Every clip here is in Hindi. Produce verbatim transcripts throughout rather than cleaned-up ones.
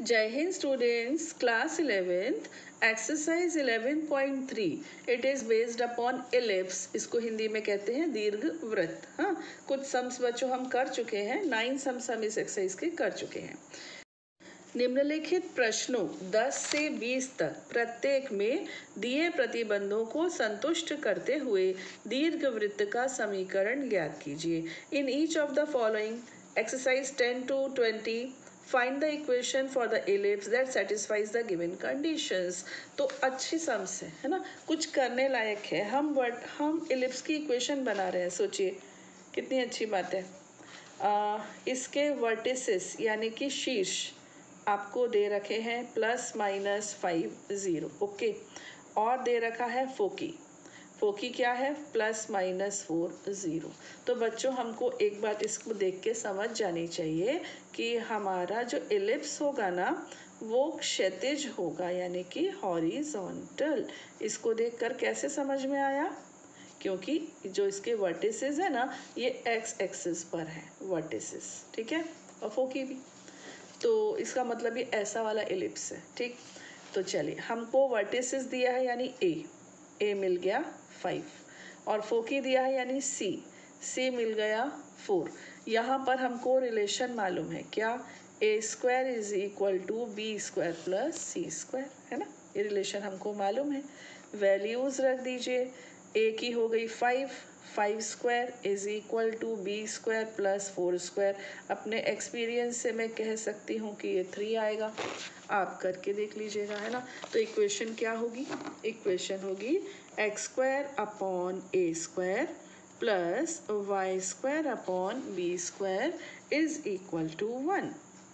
जय हिंद students, class eleventh exercise eleven point three it is based upon ellipse. इसको हिंदी में कहते हैं दीर्घ वृत्त। हाँ, कुछ सम्स बच्चों हम कर चुके हैं, नाइन सम्स हम इस एक्सरसाइज के कर चुके हैं। निम्नलिखित प्रश्नों दस से बीस तक प्रत्येक में दिए प्रतिबंधों को संतुष्ट करते हुए दीर्घवृत्त का समीकरण ज्ञात कीजिए। In each of the following exercise ten to twenty find the equation for the ellipse that satisfies the given conditions. तो अच्छी सम्स है है ना, कुछ करने लायक है। हम वर्ड हम एलिप्स की इक्वेशन बना रहे हैं, सोचिए कितनी अच्छी बात है। आ, इसके वर्टिसेस यानी कि शीर्ष आपको दे रखे हैं plus minus five zero, okay. और दे रखा है फोकी। फोकी क्या है? Plus minus four zero. तो बच्चों हमको एक बात इसको देख के समझ जानी चाहिए कि हमारा जो एलिप्स होगा ना वो क्षैतिज होगा, यानी कि हॉरिजॉन्टल। इसको देखकर कैसे समझ में आया? क्योंकि जो इसके वर्टिसेस है ना ये एक्स एक्सिस पर है वर्टिसेस, ठीक है, और फोकी भी। तो इसका मतलब ये ऐसा वाला एलिप्स है, ठीक। तो चलिए, हमको वर्टिसेस दिया है यानी ए ए मिल गया फाइव, और फोकी दिया है यानी सी सी मिल गया फोर। यहाँ पर हमको रिलेशन मालूम है क्या? A square is equal to B square plus C square, है ना, ये रिलेशन हमको मालूम है। वैल्यूज रख दीजिए। ए की हो गई five, five square is equal to B square plus four square. अपने एक्सपीरियंस से मैं कह सकती हूँ कि ये थ्री आएगा, आप करके देख लीजिएगा, है ना। तो इक्वेशन क्या होगी? इक्वेशन होगी x square upon A square plus Y square upon B square is equal to one.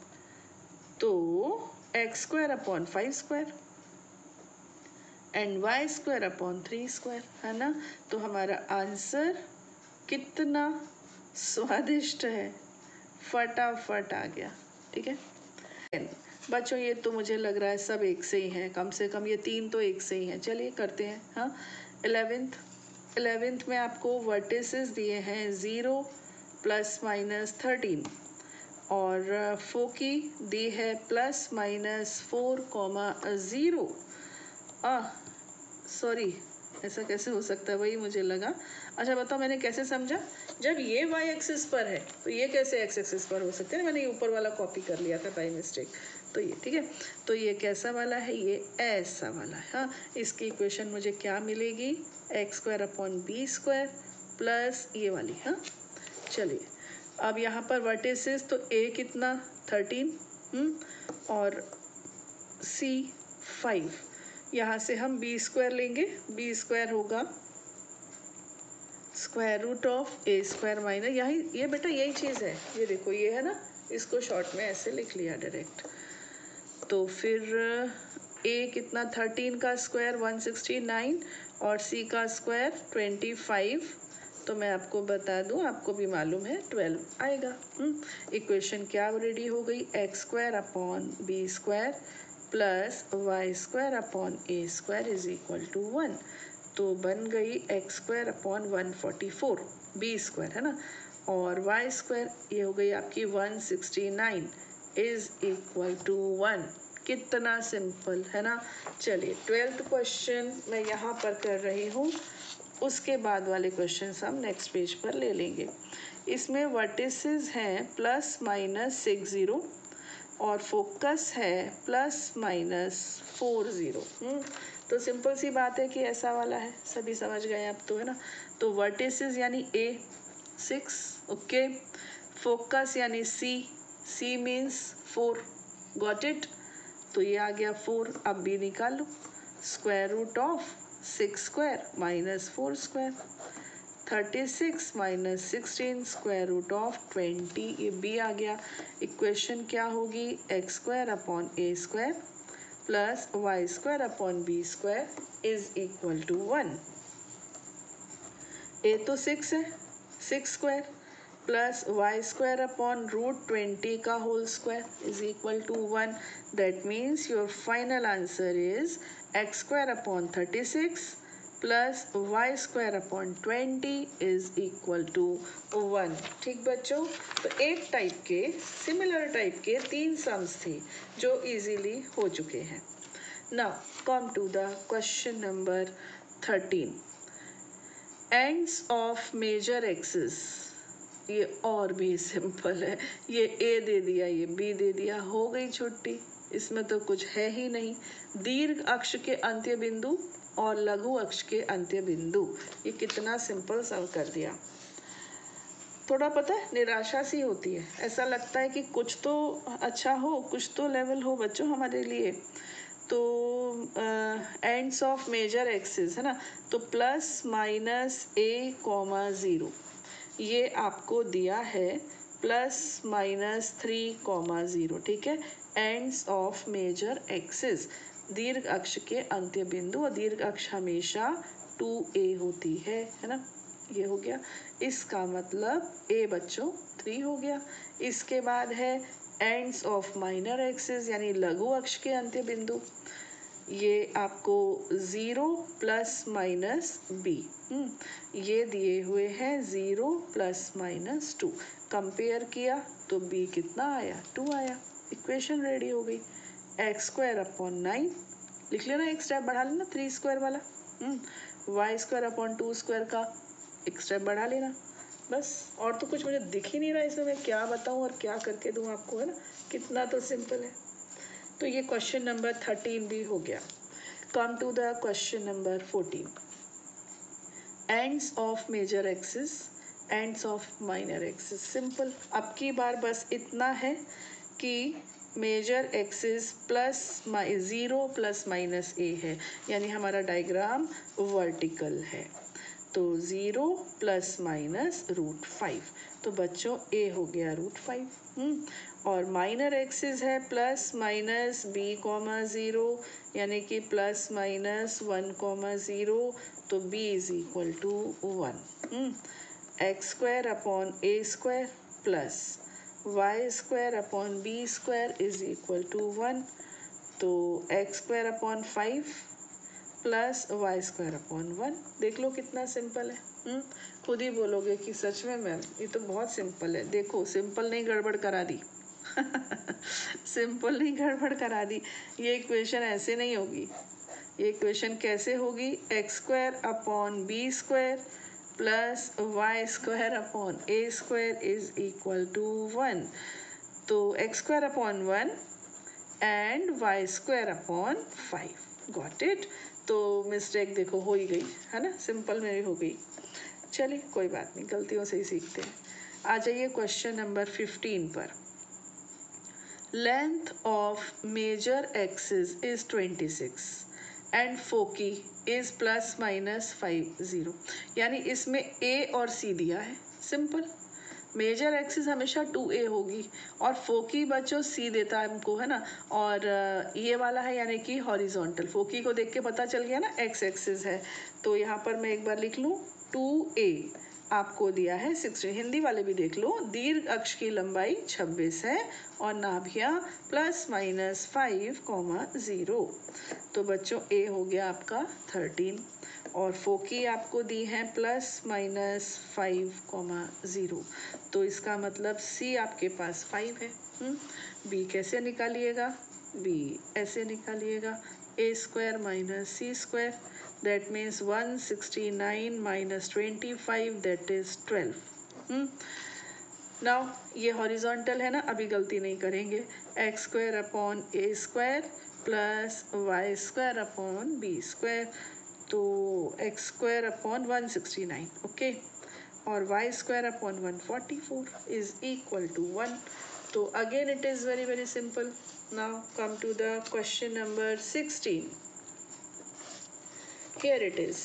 तो x square upon five square and Y square upon three square, है ना। तो हमारा आंसर कितना स्वादिष्ट है, फटाफट आ गया, ठीक है। बच्चों ये तो मुझे लग रहा है सब एक से ही हैं, कम से कम ये तीन तो एक से ही हैं। चलिए करते हैं। हाँ, इलेवेंथ इलेवेंथ में आपको वर्टिसेस दिए हैं ज़ीरो प्लस माइनस थर्टीन, और फोकी दी है plus minus four comma zero. Ah sorry, ऐसा कैसे हो सकता है, वही मुझे लगा। अच्छा बताओ मैंने कैसे समझा? जब ये वाई एक्सिस पर है तो ये कैसे एक्स एक्सिस पर हो सकते हैं? मैंने ये ऊपर वाला कॉपी कर लिया था बाई मिस्टेक, तो ये ठीक है। तो ये कैसा वाला है? ये ऐसा वाला है। हाँ, इसकी इक्वेशन मुझे क्या मिलेगी? X square upon B square plus ये वाली। हाँ, चलिए अब यहाँ पर वर्टिसेस, तो ए कितना थर्टीन और सी फाइव। यहाँ से हम बी स्क्वायर लेंगे, बी स्क्वायर होगा square root of A square minus, यही ये बेटा यही चीज़ है, ये देखो ये है ना, इसको शॉर्ट में ऐसे लिख लिया डायरेक्ट। तो फिर ए कितना थर्टीन का स्क्वायर वन सिक्सटी नाइन और सी का स्क्वायर ट्वेंटी फाइव। तो मैं आपको बता दूं, आपको भी मालूम है ट्वेल्व आएगा। इक्वेशन क्या रेडी हो गई? X square upon B square plus Y square upon A square is equal to one. तो बन गई X square upon one forty four B square, है ना, और वाई स्क्वायर ये हो गई आपकी one sixty nine is equal to one. कितना सिंपल है ना। चलिए ट्वेल्थ क्वेश्चन मैं यहाँ पर कर रही हूँ, उसके बाद वाले क्वेश्चन हम नेक्स्ट पेज पर ले लेंगे। इसमें वर्टिसेस हैं प्लस माइनस सिक्स ज़ीरो और फोकस है प्लस माइनस फोर ज़ीरो। तो सिंपल सी बात है कि ऐसा वाला है, सभी समझ गए अब तो, है ना। तो वर्टिसेस यानी ए सिक्स, ओके। फोकस यानी C, C means four, got it. तो ये आ गया फोर। अब भी निकाल लो, square root of six square minus four square, thirty six minus sixteen square root of twenty, ये बी आ गया। इक्वेशन क्या होगी? X square upon A square plus Y square upon B square is equal to one. A तो सिक्स है, six square plus Y square upon root twenty का whole square is equal to one. That means your final answer is X square upon thirty six plus Y square upon twenty is equal to one. ठीक बच्चों, तो एक टाइप के सिमिलर टाइप के तीन सम्स थे जो इजीली हो चुके हैं। Now come to the question number thirteen. Ends of major axis, ये और भी सिंपल है। ये ए दे दिया, ये बी दे दिया, हो गई छुट्टी। इसमें तो कुछ है ही नहीं। दीर्घ अक्ष के अंत्य बिंदु और लघु अक्ष के अंत्य बिंदु, ये कितना सिंपल सम कर दिया। थोड़ा पता है निराशा सी होती है, ऐसा लगता है कि कुछ तो अच्छा हो, कुछ तो लेवल हो बच्चों हमारे लिए। तो एंड्स ऑफ मेजर एक्सिस है ना, तो plus minus A comma zero ये आपको दिया है, plus minus three comma zero. ठीक है, एंड्स ऑफ मेजर एक्सिस, दीर्घ अक्ष के अंत्य बिंदु, और दीर्घ अक्ष हमेशा टू ए होती है है ना। ये हो गया, इसका मतलब ए बच्चों थ्री हो गया। इसके बाद है एंड्स ऑफ माइनर एक्सिस यानी लघु अक्ष के अंत्य बिंदु, ये आपको ज़ीरो प्लस माइनस बी, ये दिए हुए हैं zero plus minus two. Compare किया तो बी कितना आया, टू आया। इक्वेशन रेडी हो गई। एक्स स्क्वायर अपॉन नाइन लिख लेना, एक स्टेप बढ़ा लेना थ्री स्क्वायर वाला। Y square upon two square का एक स्टेप बढ़ा लेना, बस। और तो कुछ मुझे दिख ही नहीं रहा इसमें, मैं क्या बताऊँ और क्या करके दूँ आपको, है ना। कितना तो सिंपल है। तो ये क्वेश्चन नंबर थर्टीन भी हो गया। Come to the question number fourteen. Ends of major axis, ends of minor axis, simple. अब की बार बस इतना है कि major axis plus zero plus minus a है, यानी हमारा डायग्राम वर्टिकल है। तो zero plus minus root five, तो बच्चों ए हो गया रूट फाइव। और माइनर एक्सिस है plus minus b comma zero, यानी कि plus minus one comma zero, तो b is equal to one. X square upon A square plus Y square upon B square is equal to one. तो x square upon five plus Y square upon one. देख लो कितना सिंपल है। हुँ? खुद ही बोलोगे कि सच में मैम ये तो बहुत सिंपल है। देखो सिंपल नहीं गड़बड़ करा दी सिंपल नहीं गड़बड़ करा दी। ये इक्वेशन ऐसे नहीं होगी। ये इक्वेशन कैसे होगी, x square upon B square plus Y square upon A square is equal to one. तो x square upon one and Y square upon five. Got it. तो मिस्टेक देखो हो ही गई है ना, सिंपल में हो गई। चलिए कोई बात नहीं, गलतियों से ही सीखते हैं। आ जाइए क्वेश्चन नंबर फिफ्टीन पर। Length of major axis is twenty six and foci is plus minus five zero, यानी इसमें ए और सी दिया है। सिंपल, मेजर एक्सिस हमेशा टू ए होगी और फोकी बच्चों सी देता है हमको, है ना। और ये वाला है यानी कि हॉरिजॉन्टल। फोकी को देख के पता चल गया ना एक्स एक्सिस है। तो यहाँ पर मैं एक बार लिख लूँ, टू ए आपको दिया है सिक्सटीन। हिंदी वाले भी देख लो, दीर्घ अक्ष की लंबाई छब्बीस है और नाभियाँ plus minus five comma zero. तो बच्चों ए हो गया आपका थर्टीन और फोकी आपको दी है plus minus five comma zero. तो इसका मतलब सी आपके पास फाइव है। बी कैसे निकालिएगा, बी ऐसे निकालिएगा, a square minus c square, that means one sixty nine minus twenty five, that is twelve. Now ये हॉरिजॉन्टल है ना, अभी गलती नहीं करेंगे। एक्स स्क्वायर अपॉन ए square plus Y square upon B square, तो x square upon one sixty nine, okay, और Y square upon one forty four is equal to one. तो again it is very very simple. Now come to the question number sixteen. Here it is,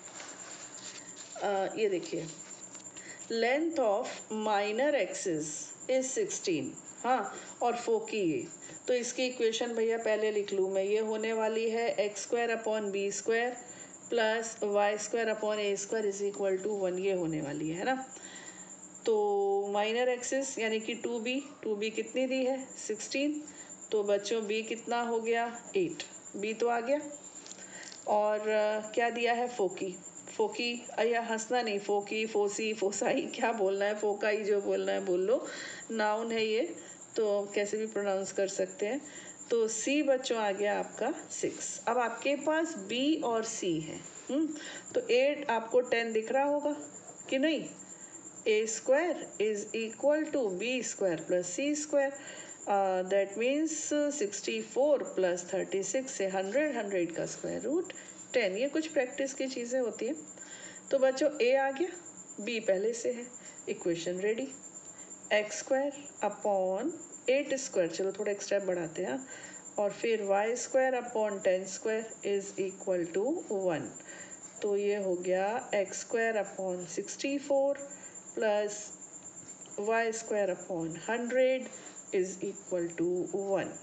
ये देखिए, length of minor axis is sixteen, हाँ, और फोकी ये। तो इसकी इक्वेशन भैया पहले लिख लूँ मैं, ये होने वाली है x square upon B square plus Y square upon A square is equal to one, ये होने वाली है ना। तो माइनर एक्सिस यानी कि टू बी, टू बी कितनी दी है सिक्सटीन, तो बच्चों बी कितना हो गया एट, बी तो आ गया। और uh, क्या दिया है, फोकी। फोकी, या हंसना नहीं, फोकी, फोसी, फोसाई, क्या बोलना है, फोकाई जो बोलना है बोल लो, नाउन है ये, तो कैसे भी प्रोनाउंस कर सकते हैं। तो सी बच्चों आ गया आपका सिक्स। अब आपके पास बी और सी है। हम्म तो एट आपको टेन दिख रहा होगा कि नहीं। A square is equal to B square plus C square, that means sixty four plus thirty six से हंड्रेड, हंड्रेड का स्क्वायर रूट टेन। ये कुछ प्रैक्टिस की चीज़ें होती हैं। तो बच्चों ए आ गया, बी पहले से है, equation ready. X square upon eight square, चलो थोड़ा एक स्टेप बढ़ाते हैं, और फिर y square upon ten square is equal to one. तो ये हो गया x square upon sixty four plus Y square upon hundred is equal to one.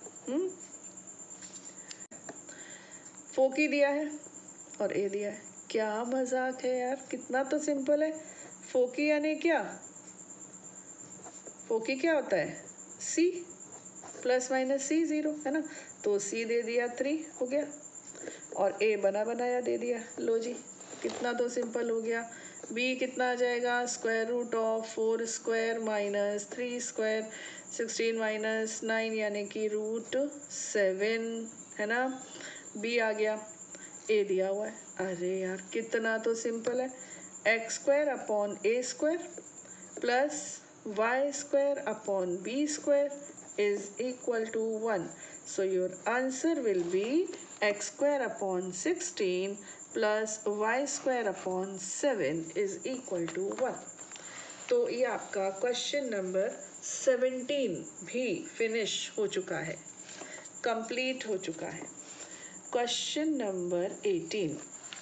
Foci दिया है और ए दिया है। क्या मजाक है यार, कितना तो सिंपल है। फोकी यानी क्या, फोकी क्या होता है, c plus minus c zero, है ना। तो सी दे दिया थ्री हो गया, और ए बना बनाया दे दिया। लो जी, कितना तो सिंपल हो गया। बी कितना आ जाएगा, square root of four square minus three square, sixteen minus nine यानी कि रूट सेवन, है ना। बी आ गया, ए दिया हुआ है। अरे यार कितना तो सिंपल है। X square upon A square plus Y square upon B square is equal to one. So your answer will be x square upon sixteen plus Y square upon seven is equal to one. तो ये आपका क्वेश्चन नंबर सेवनटीन भी फिनिश हो चुका है, कंप्लीट हो चुका है। Question number eighteen.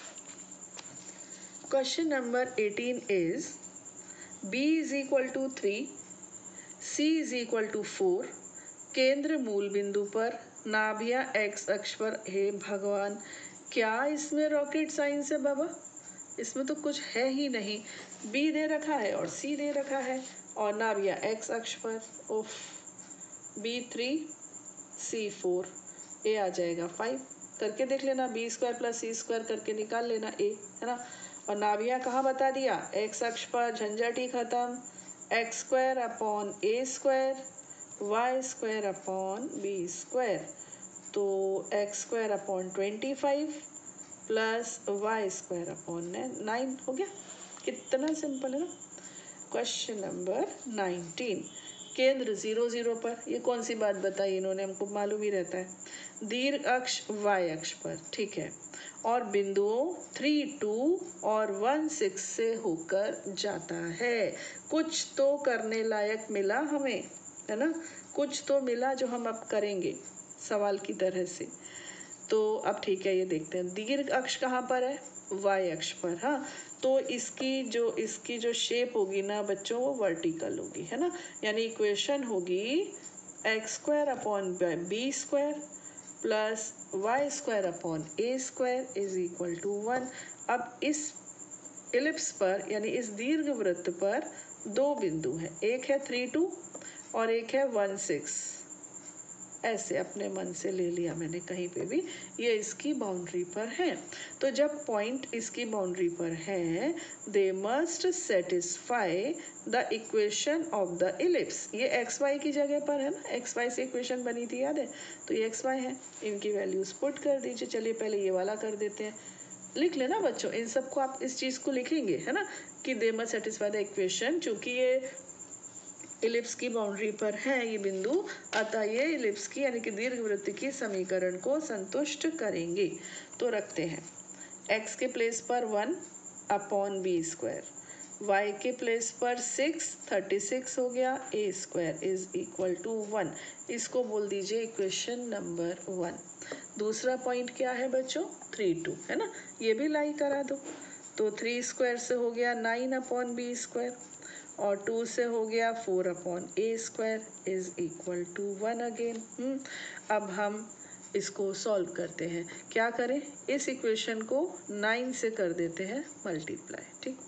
Question number eighteen is b is equal to three, c is equal to four, केंद्र मूल बिंदु पर, नाभिया x अक्ष पर। हे भगवान, क्या इसमें रॉकेट साइंस है बाबा, इसमें तो कुछ है ही नहीं। b दे रखा है और c दे रखा है, और नाभिया x अक्ष पर। उफ, b three, c four, a आ जाएगा फाइव। करके देख लेना, बी स्क्वायर प्लस सी स्क्वायर करके निकाल लेना ए, है ना। और नाभिया कहाँ बता दिया, एक्स अक्ष पर, झंझट ही खत्म। एक्स स्क्वायर अपॉन ए square, y square upon B square. तो x square upon twenty five plus Y square upon nine हो गया। कितना सिंपल है ना। क्वेश्चन नंबर नाइनटीन, केंद्र जीरो जीरो पर। ये कौन सी बात बताई इन्होंने, हमको मालूम ही रहता है। दीर्घ अक्ष वाई अक्ष पर, ठीक है, और बिंदुओं थ्री टू और वन सिक्स से होकर जाता है। कुछ तो करने लायक मिला हमें, है ना, कुछ तो मिला जो हम अब करेंगे सवाल की तरह से। तो अब ठीक है, ये देखते हैं दीर्घ अक्ष कहाँ पर है, वाई अक्ष पर। हाँ, तो इसकी जो इसकी जो शेप होगी ना बच्चों, वो वर्टिकल होगी, है ना। यानी इक्वेशन होगी x square upon B square plus Y square upon A square is equal to one. अब इस इलिप्स पर यानी इस दीर्घ वृत्त पर दो बिंदु हैं, एक है थ्री टू और एक है वन सिक्स। ऐसे अपने मन से ले लिया मैंने कहीं पे भी, ये इसकी बाउंड्री पर है। तो जब पॉइंट इसकी बाउंड्री पर है, they must satisfy the equation of the ellipse. ये एक्स वाई की जगह पर है ना, एक्स वाई से इक्वेशन बनी थी याद है, तो ये एक्स वाई है, इनकी वैल्यूज पुट कर दीजिए। चलिए पहले ये वाला कर देते हैं, लिख लेना बच्चों, इन सबको आप इस चीज़ को लिखेंगे, है ना, कि they must satisfy the equation. चूंकि ये इलिप्स की बाउंड्री पर है ये बिंदु, अतः ये इलिप्स की यानी कि दीर्घवृत्त की समीकरण को संतुष्ट करेंगे। तो रखते हैं x के प्लेस पर one upon B square, y के प्लेस पर सिक्स, थर्टी सिक्स हो गया, a square is equal to one. इसको बोल दीजिए इक्वेशन नंबर वन। दूसरा पॉइंट क्या है बच्चों, थ्री टू, है ना, ये भी लाई करा दो। तो थ्री स्क्वायर से हो गया नाइन अपॉन बी स्क्वायर, और टू से हो गया four upon A square is equal to one again. अब हम इसको सॉल्व करते हैं। क्या करें, इस इक्वेशन को नाइन से कर देते हैं मल्टीप्लाई, ठीक।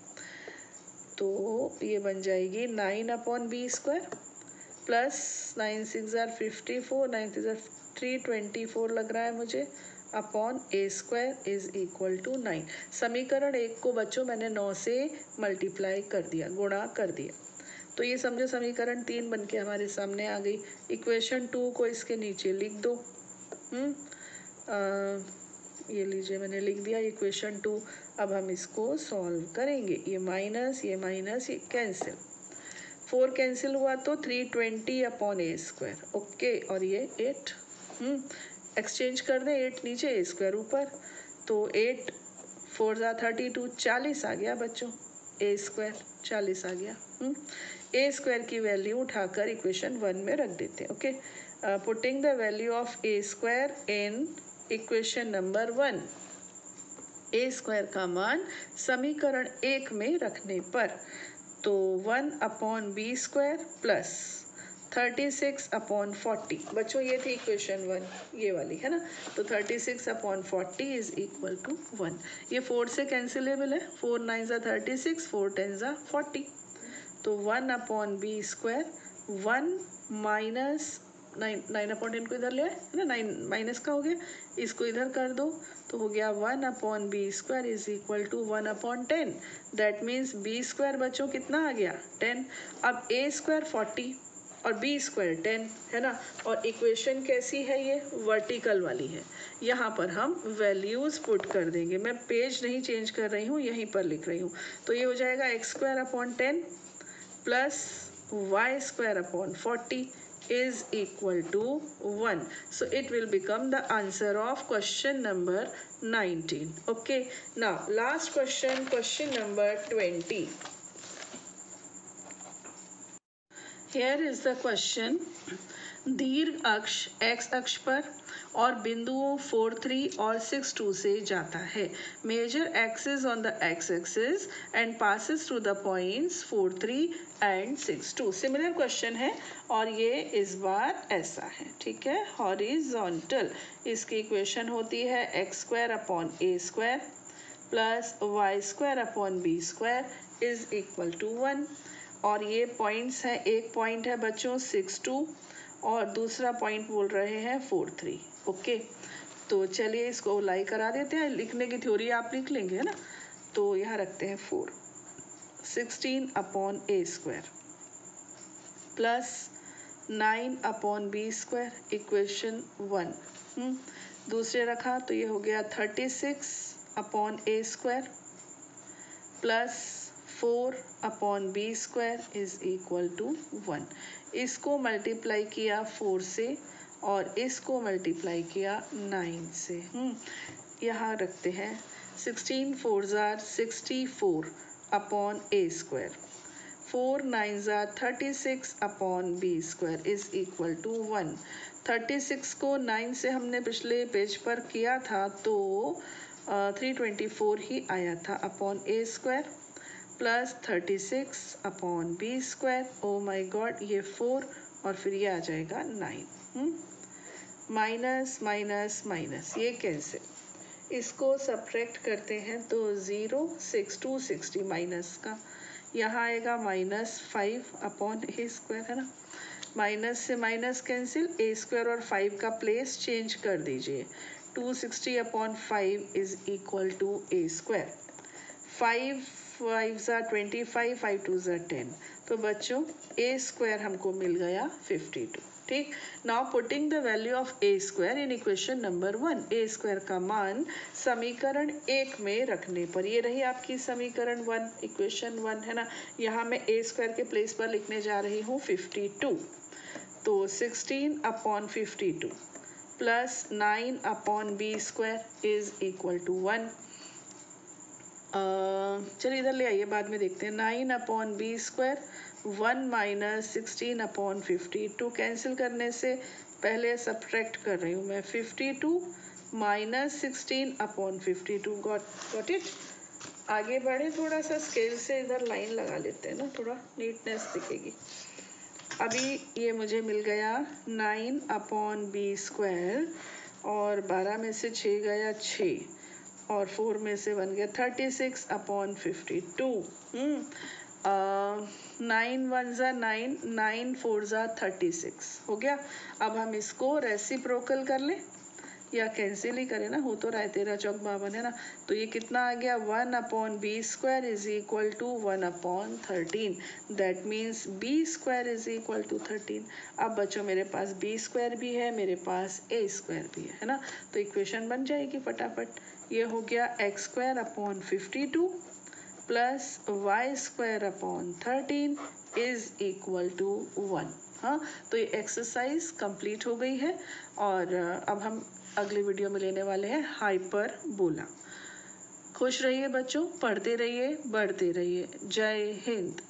तो ये बन जाएगी nine upon B square plus nine six जार फिफ्टी फोर, नाइन सिक्स जार थ्री ट्वेंटी फोर लग रहा है मुझे, upon A square is equal to nine. समीकरण एक को बच्चों मैंने नौ से मल्टीप्लाई कर दिया, गुणा कर दिया, तो ये समझो समीकरण तीन बन के हमारे सामने आ गई। इक्वेशन टू को इसके नीचे लिख दो। हम्म आ, ये लीजिए मैंने लिख दिया इक्वेशन टू। अब हम इसको सॉल्व करेंगे। ये माइनस ये माइनस ये कैंसिल, फोर कैंसिल हुआ तो थ्री ट्वेंटी अपॉन ए स्क्वायर। ओके, और ये एट, हम्म एक्सचेंज कर दें, एट नीचे ए स्क्वायर ऊपर, तो एट फोर ज़ा थर्टी टू, चालीस आ गया बच्चों, ए स्क्वायर चालीस आ गया। हम्म ए स्क्वायर की वैल्यू उठाकर इक्वेशन वन में रख देते हैं। Okay, putting the value of A square in equation number one. A square का मान समीकरण एक में रखने पर तो one upon B square plus thirty six upon forty, बच्चों ये थी इक्वेशन वन, ये वाली है ना, तो thirty six upon forty is equal to one. ये फोर से कैंसिलेबल है, फोर नाइन ज़ा थर्टी सिक्स, फोर टेन ज़ा फोर्टी, तो one upon B square, one minus nine, nine upon ten को इधर ले आए है ना, नाइन माइनस का हो गया, इसको इधर कर दो तो हो गया one upon B square is equal to one upon ten. That means b square बच्चों कितना आ गया, टेन। अब ए स्क्वायर फोर्टी और बी स्क्वायर टेन है ना, और इक्वेशन कैसी है, ये वर्टिकल वाली है। यहाँ पर हम वैल्यूज़ पुट कर देंगे, मैं पेज नहीं चेंज कर रही हूँ, यहीं पर लिख रही हूँ। तो ये हो जाएगा x square upon ten plus Y square upon forty is equal to one. So it will become the answer of question number nineteen. Okay, now last question, question number twenty. Here is the question. दीर्घ अक्ष x अक्ष पर और बिंदुओं फोर थ्री और सिक्स टू से जाता है। Major axis on the x axis and passes through the points four three and six two. Similar question है और ये इस बार ऐसा है, ठीक है, हॉरिजॉन्टल। इसकी इक्वेशन होती है x square upon A square plus Y square upon B square is equal to one. और ये पॉइंट्स हैं, एक पॉइंट है बच्चों सिक्स टू और दूसरा पॉइंट बोल रहे हैं फोर थ्री। ओके, तो चलिए इसको लाई करा देते हैं, लिखने की थ्योरी आप लिख लेंगे है ना। तो यहाँ रखते हैं फोर, सिक्सटीन अपॉन ए square plus nine upon B square equation one. दूसरे रखा तो ये हो गया thirty six upon A square plus four upon B square is equal to one. इसको मल्टीप्लाई किया फोर से और इसको मल्टीप्लाई किया नाइन से। हम्म यहाँ रखते हैं सिक्सटीन फोर ज़ार सिक्सटी फोर अपॉन ए स्क्वायर, फोर नाइन ज़ार thirty six upon B square is equal to one. Thirty six को नाइन से हमने पिछले पेज पर किया था तो थ्री ट्वेंटी फोर ही आया था upon A square plus thirty six upon B square. Oh my god, ये फोर और फिर ये आ जाएगा नाइन। माइनस माइनस माइनस ये कैंसिल, इसको सब्ट्रैक्ट करते हैं तो zero six two sixty minus का यहाँ आएगा माइनस फाइव अपॉन ए स्क्वायर है ना। माइनस से माइनस कैंसिल, ए स्क्वायर और फाइव का प्लेस चेंज कर दीजिए, two sixty upon five is equal to A square. Five five ज़ा ट्वेंटी फाइव, फाइव टू ज़ा टेन, तो बच्चों ए स्क्वायर हमको मिल गया फिफ्टी टू। ठीक, now putting the value of A square in equation number one. A square का मान समीकरण एक में रखने पर, ये रही आपकी समीकरण वन, इक्वेशन वन है ना। यहाँ मैं ए स्क्वायर के प्लेस पर लिखने जा रही हूँ फिफ्टी टू, तो sixteen upon fifty two plus nine upon B square is equal to one. चलिए इधर ले आइए, बाद में देखते हैं। Nine upon B square, one minus sixteen upon fifty two, cancel करने से पहले सब्ट्रैक्ट कर रही हूँ मैं, fifty two minus sixteen upon fifty two. Got got it. आगे बढ़े, थोड़ा सा स्केल से इधर लाइन लगा लेते हैं ना, थोड़ा नीटनेस दिखेगी। अभी ये मुझे मिल गया नाइन अपॉन बी स्क्वायर और बारह में से छः गया छः और फोर में से बन गया thirty six upon fifty two. Nine one ज़ा नाइन, नाइन फोर ज़ा थर्टी सिक्स हो गया। अब हम इसको रेसिप्रोकल कर लें, या कैंसिल ही करें ना, हो तो रहा है तेरह चौक बावन है ना, तो ये कितना आ गया one upon B square is equal to one upon thirteen, that means b square is equal to thirteen. अब बच्चों मेरे पास बी स्क्वायर भी है, मेरे पास ए स्क्वायर भी है है ना, तो इक्वेशन बन जाएगी फटाफट। ये हो गया x square upon fifty two plus Y square upon thirteen is equal to one. हाँ, तो ये एक्सरसाइज कंप्लीट हो गई है और अब हम अगले वीडियो में लेने वाले हैं हाइपरबोला। खुश रहिए बच्चों, पढ़ते रहिए, बढ़ते रहिए। जय हिंद।